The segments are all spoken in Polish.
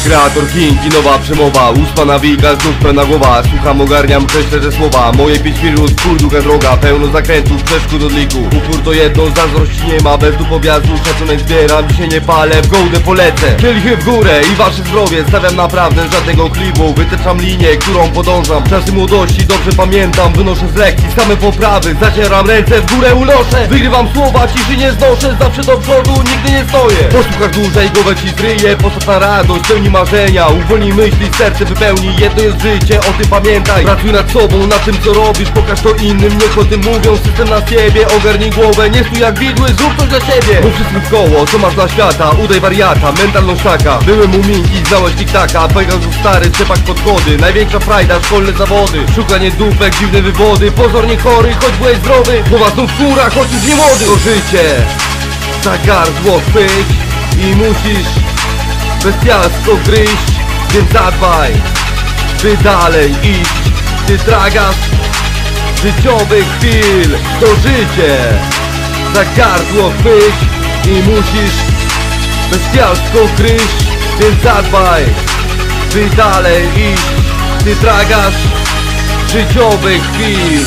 Kreator King i nowa przemowa, ósma nawika, znów pełna głowa. Słucham, ogarniam, kreślę te słowa. Moje 5 minut, pół długa droga, pełno zakrętów, przeszkód od liku. Upór to jedno, zazdrości nie ma, bez dupowjazdu szacunek zbieram, się nie palę, w gołdę polecę. Kielichy w górę i wasze zdrowie, stawiam naprawdę żadnego klibu. Wytyczam linię, którą podążam, czasy młodości dobrze pamiętam. Wynoszę z lekcji same poprawy, zacieram ręce, w górę unoszę. Wygrywam słowa, ciszy nie znoszę, zawsze do przodu, nigdy nie stoję. Posłuchasz dłużej, głowę ci zryje, postawna radość, pełni marzenia. Uwolnij myśli, serce wypełni, jedno jest życie, o tym pamiętaj. Pracuj nad sobą, nad tym co robisz, pokaż to innym, niech o tym mówią. System na siebie, ogarnij głowę, nie stój jak widły, zrób coś dla siebie. Mów wszystkim w koło, co masz dla świata, udaj wariata, mentalność taka. Były muminki, znałeś tiktaka, Pegasus stary, trzepak podchody. Największa frajda, szkolne zawody, szukanie dupek, dziwne wywody. Pozornie chory, choć byłeś zdrowy, głowa znów skóra, choć już nie młody. To życie, za gardło chwyć i musisz bestialsko gryźć, więc zadbaj, by dalej iść. Ty tragarz życiowych chwil. To życie, za gardło chwyć i musisz bestialsko gryźć, więc zadbaj, by dalej iść. Ty tragarz życiowych chwil.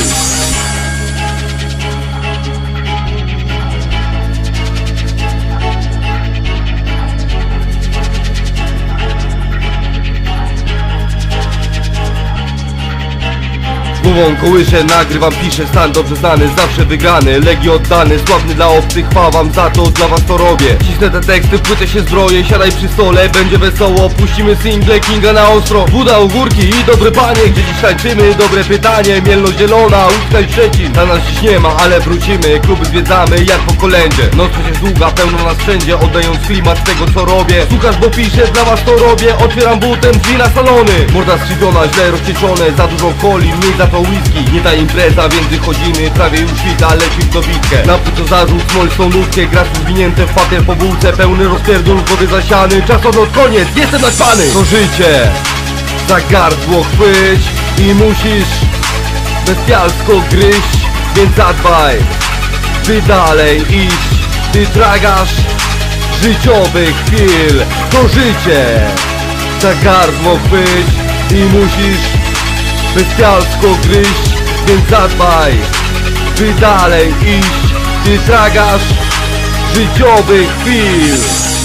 Głową kołyszę, nagrywam, piszę, stan dobrze znany, zawsze wygrany, Legii oddany, sławny dla obcych, chwała wam za to, dla was to robię. Cisnę te teksty, płytę się zbroję, siadaj przy stole, będzie wesoło, puścimy single Kinga na ostro. Buda u górki i dobre panie, gdzie dziś tańczymy, dobre pytanie, Mielno zielona, Łódzka i Szczecin. Na nas dziś nie ma, ale wrócimy, kluby zwiedzamy jak po kolędzie. Noc przecież długa, pełno nas wszędzie, oddając klimat tego co robię. Słuchasz, bo piszę, dla was to robię, otwieram butem drzwi na salony. Morda skrzywiona, źle rozcieczone, za dużo coli, mniej za to whisky. Nie ta impreza, więc wychodzimy, prawie już świta, lecimy w dobitkę. Napój co zarzut, smol są ludzkie, gracze zwinięte w papier po bułce, pełny rozpierdol, w głowie zasiany, czas odlot, koniec, jestem naćpany. To życie, za gardło chwyć i musisz bestialsko gryźć, więc zadbaj, by dalej iść. Ty tragarz życiowych chwil. To życie, za gardło chwyć i musisz bestialsko gryźć, więc zadbaj, by dalej iść. Ty tragarz życiowych chwil.